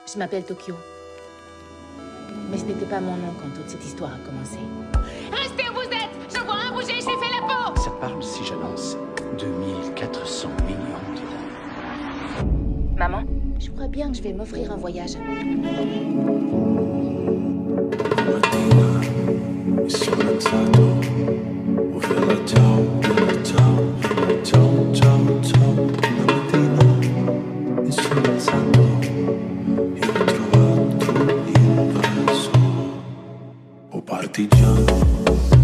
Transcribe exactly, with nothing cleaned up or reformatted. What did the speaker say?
Je m'appelle Tokyo. Mais ce n'était pas mon nom quand toute cette histoire a commencé. Restez où vous êtes! Je vois un bouger, j'ai fait la peau! Ça parle si j'annonce deux mille quatre cents millions d'euros. Maman, je crois bien que je vais m'offrir un voyage. Partigiano